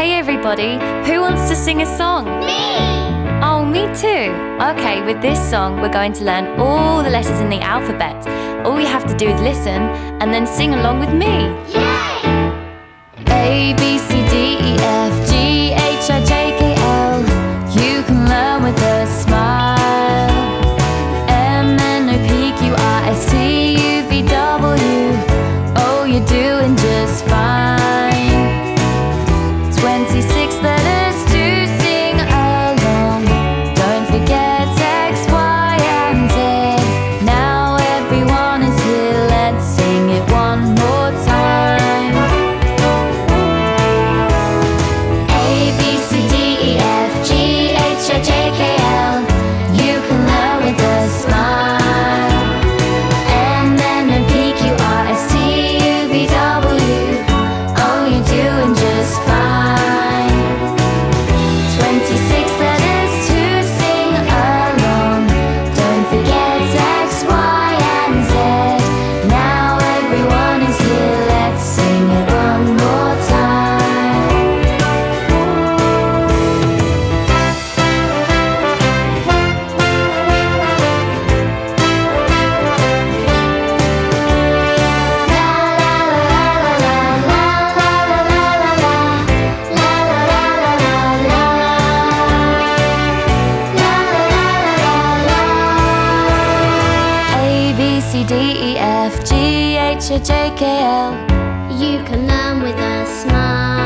Hey everybody, who wants to sing a song? Me! Oh, me too. Okay, with this song we're going to learn all the letters in the alphabet. All you have to do is listen and then sing along with me. Yay! A, B, C, D, E, F, G, H, I, J, K, L. You can learn with a smile. M, N, O, P, Q, R, S, T, U, V, W. Oh, you're doing just fine. 26 letters to sing along. Don't forget X, Y, and Z. Now everyone is here, let's sing it one more time. A, B, C, D, E, F, G, H, I, J, K, L. You can learn with a smile. M, N, O, P, Q, R, S, T, U, V, W. Oh, you're doing just fine. 26 letters to sing along. Don't forget X, Y, and Z. Now everyone is here, let's sing it one more time. A, B, C, D, E, F, G, H, I, J, K, L. You can learn with a smile.